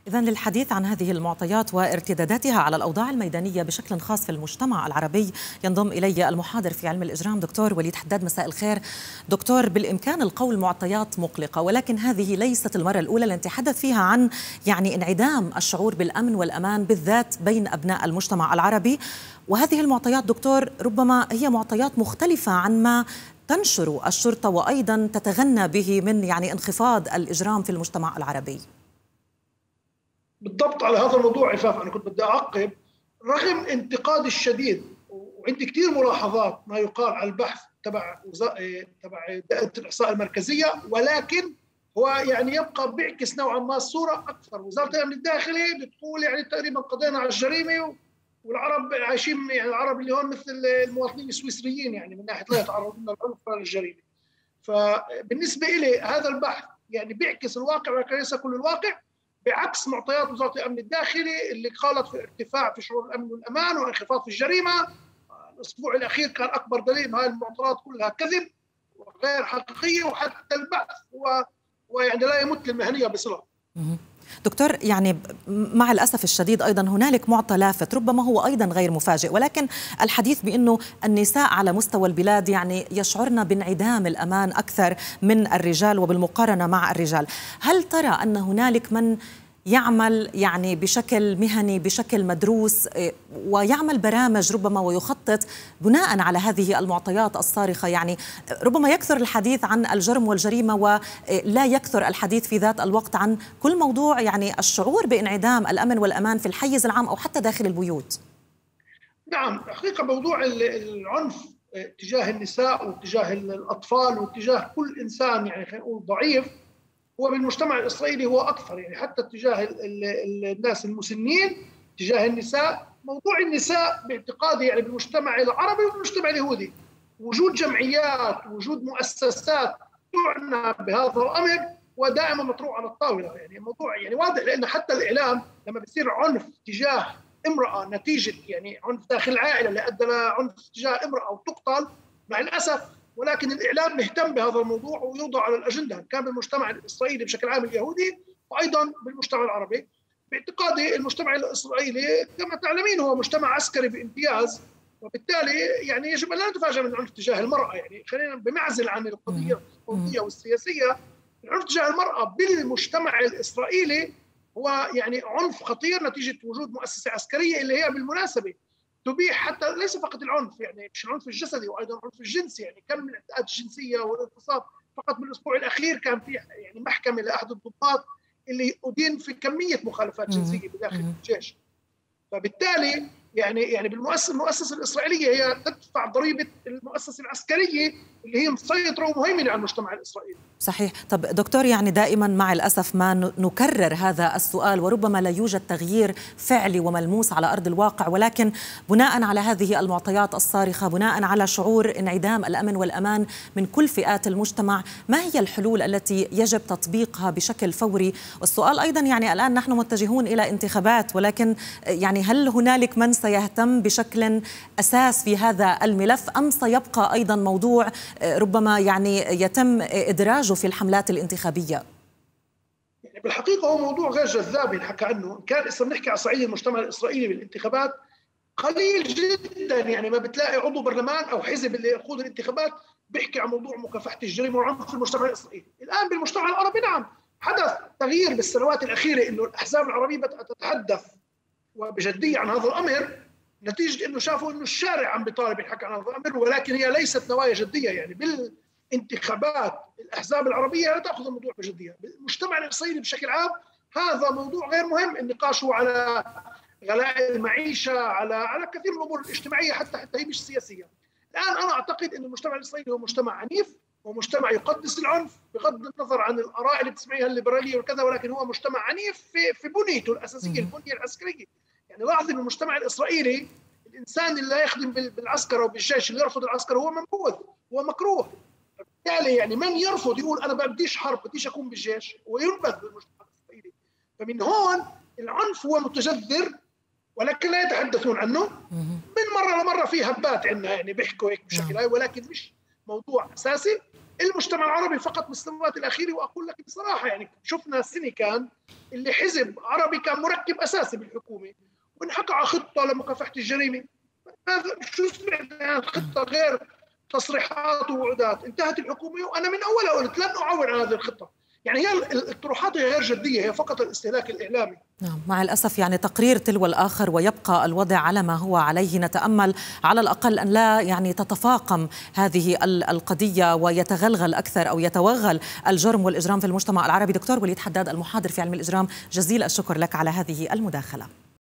إذن للحديث عن هذه المعطيات وارتداداتها على الأوضاع الميدانية بشكل خاص في المجتمع العربي ينضم إلي المحاضر في علم الإجرام دكتور وليد حداد. مساء الخير دكتور. بالإمكان القول معطيات مقلقة، ولكن هذه ليست المرة الأولى اللي نتحدث فيها عن انعدام الشعور بالأمن والأمان بالذات بين أبناء المجتمع العربي، وهذه المعطيات دكتور ربما هي معطيات مختلفة عن ما تنشر الشرطة وأيضا تتغنى به من انخفاض الإجرام في المجتمع العربي. بالضبط على هذا الموضوع عفاف، أنا كنت بدي أعقب. رغم انتقادي الشديد وعندي كثير ملاحظات ما يقال على البحث تبع دائرة الإحصاء المركزية، ولكن هو يبقى بيعكس نوعا ما الصورة أكثر. وزارة الأمن الداخلي بتقول تقريبا قضينا على الجريمة، والعرب عايشين العرب اللي هون مثل المواطنين السويسريين من ناحية لا يتعرضون للعنف ولا للجريمة. فبالنسبة إلي هذا البحث بيعكس الواقع ولكن ليس كل الواقع، بعكس معطيات وزارة الأمن الداخلي اللي قالت في ارتفاع في شعور الأمن والأمان وانخفاض في الجريمة. الأسبوع الأخير كان أكبر دليل أن هذه المعطيات كلها كذب وغير حقيقية، وحتى البحث لا يمت للمهنية بصلة. دكتور، مع الأسف الشديد أيضا هنالك معطى لافت ربما هو أيضا غير مفاجئ، ولكن الحديث بأنه النساء على مستوى البلاد يشعرن بانعدام الأمان أكثر من الرجال وبالمقارنة مع الرجال. هل ترى أن هنالك من يعمل بشكل مهني بشكل مدروس ويعمل برامج ربما ويخطط بناء على هذه المعطيات الصارخة؟ ربما يكثر الحديث عن الجرم والجريمة ولا يكثر الحديث في ذات الوقت عن كل موضوع الشعور بانعدام الأمن والأمان في الحيز العام أو حتى داخل البيوت. نعم، حقيقة موضوع العنف تجاه النساء وتجاه الأطفال وتجاه كل إنسان خلينا نقول ضعيف هو بالمجتمع الإسرائيلي هو أكثر، حتى تجاه الناس المسنين، تجاه النساء. موضوع النساء باعتقادي بالمجتمع العربي والمجتمع اليهودي وجود جمعيات وجود مؤسسات تعنى بهذا الأمر ودائما مطروح على الطاولة. الموضوع واضح، لأن حتى الإعلام لما بيصير عنف تجاه امرأة نتيجة عنف داخل العائلة اللي أدى لعنف تجاه امرأة أو تقتل، مع الأسف ولكن الإعلام مهتم بهذا الموضوع ويوضع على الأجندة، كان بالمجتمع الإسرائيلي بشكل عام اليهودي وأيضا بالمجتمع العربي. باعتقادي المجتمع الإسرائيلي كما تعلمين هو مجتمع عسكري بامتياز، وبالتالي يجب أن لا نتفاجأ من العنف تجاه المرأة. خلينا بمعزل عن القضية والسياسية، العنف تجاه المرأة بالمجتمع الإسرائيلي هو عنف خطير نتيجة وجود مؤسسة عسكرية اللي هي بالمناسبة تبيح حتى ليس فقط العنف، مش العنف الجسدي وايضا العنف الجنسي. كم من الاعتداءات الجنسيه والاغتصاب فقط بالاسبوع الاخير كان في محكمه لاحد الضباط اللي ادين في كميه مخالفات جنسيه بداخل الجيش. فبالتالي المؤسسه الاسرائيليه هي تدفع ضريبه المؤسسه العسكريه اللي هي مسيطره ومهيمنه على المجتمع الاسرائيلي. صحيح. طب دكتور، دائما مع الأسف ما نكرر هذا السؤال وربما لا يوجد تغيير فعلي وملموس على أرض الواقع، ولكن بناء على هذه المعطيات الصارخة، بناء على شعور انعدام الأمن والأمان من كل فئات المجتمع، ما هي الحلول التي يجب تطبيقها بشكل فوري؟ والسؤال أيضا الآن نحن متجهون إلى انتخابات، ولكن هل هنالك من سيهتم بشكل أساس في هذا الملف أم سيبقى أيضا موضوع ربما يتم إدراجه في الحملات الانتخابية؟ بالحقيقة هو موضوع غير جذاب ينحكى عنه. كان بنحكي على صعيد المجتمع الإسرائيلي بالانتخابات قليل جدا، ما بتلاقي عضو برلمان أو حزب اللي يقود الانتخابات بيحكي عن موضوع مكافحة الجريمة والعنف في المجتمع الإسرائيلي. الآن بالمجتمع العربي نعم حدث تغيير بالسنوات الأخيرة، إنه الأحزاب العربية بدأت تتحدث وبجدية عن هذا الأمر، نتيجة إنه شافوا إنه الشارع عم بيطالب يحكي عن هذا الأمر، ولكن هي ليست نوايا جدية. بالانتخابات الأحزاب العربية لا تأخذ الموضوع بجدية. المجتمع الإسرائيلي بشكل عام هذا موضوع غير مهم. النقاش هو على غلاء المعيشة، على كثير من الأمور الاجتماعية حتى هي مش سياسية. الآن أنا أعتقد أن المجتمع الإسرائيلي هو مجتمع عنيف ومجتمع يقدس العنف بغض النظر عن الآراء اللي بتسمعيها الليبرالية وكذا، ولكن هو مجتمع عنيف في بنيته الأساسية، البنية العسكرية. لاحظ أن المجتمع الإسرائيلي الإنسان اللي لا يخدم بالعسكر أو بالجيش، اللي يرفض العسكر هو منبوذ، هو مكروه. بالتالي من يرفض يقول أنا بديش حرب، بديش أكون بالجيش، وينبذ بالمجتمع الإسرائيلي. فمن هون العنف هو متجذر ولكن لا يتحدثون عنه. من مرة لمرة في هبات عندنا بيحكوا هيك بشكل ولكن مش موضوع أساسي. المجتمع العربي فقط بالسنوات الأخيرة. وأقول لك بصراحة يعني شفنا السنة كان اللي حزب عربي كان مركب أساسي بالحكومة وانحكى على خطة لمكافحة الجريمة. شو سمعت عن خطة غير تصريحات ووعودات؟ انتهت الحكومة وأنا من أولها قلت لن أعول عن هذه الخطة. يعني هي الطروحات هي غير جدية، هي فقط الاستهلاك الإعلامي. نعم، مع الأسف يعني تقرير تلو الآخر ويبقى الوضع على ما هو عليه. نتأمل على الأقل أن لا يعني تتفاقم هذه القضية ويتغلغل أكثر أو يتوغل الجرم والإجرام في المجتمع العربي. دكتور وليد حداد، المحاضر في علم الإجرام، جزيل الشكر لك على هذه المداخلة.